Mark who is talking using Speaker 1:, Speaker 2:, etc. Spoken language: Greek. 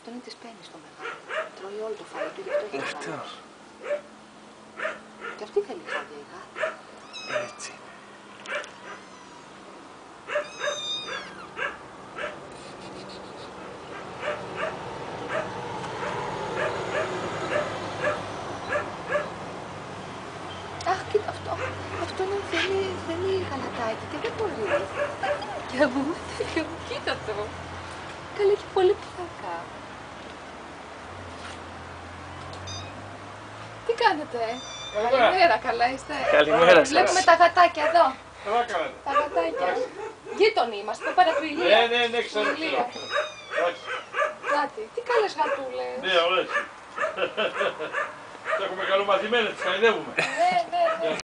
Speaker 1: Αυτό είναι της Πέννης το μεγάλο. Τρώει όλο το φαΐ του, γι' αυτό έχει μεγάλος. Και αυτή θέλει χάδια η γάτα.
Speaker 2: Έτσι.
Speaker 1: Αχ, κοίτα αυτό. Αυτό είναι θέλει γαλατάκι και δεν μπορεί. Και μου, κοίτα το. Καλή, έχει πολύ πλάκα. Τι κάνετε, Καλημέρα, καλά είστε.
Speaker 2: Καλημέρα σας.
Speaker 1: Βλέπουμε τα γατάκια εδώ.
Speaker 3: Καλά κάνετε.
Speaker 1: Τα γατάκια. Γείτονοι είμαστε, το πέρα του Ηλία.
Speaker 3: Ναι, ξέρω.
Speaker 1: Κάτι, τι καλές γατούλες.
Speaker 3: Ναι, ωραίες. Τα έχουμε καλομαθημένες, τις χαϊδεύουμε.
Speaker 1: Ναι, ναι, ναι.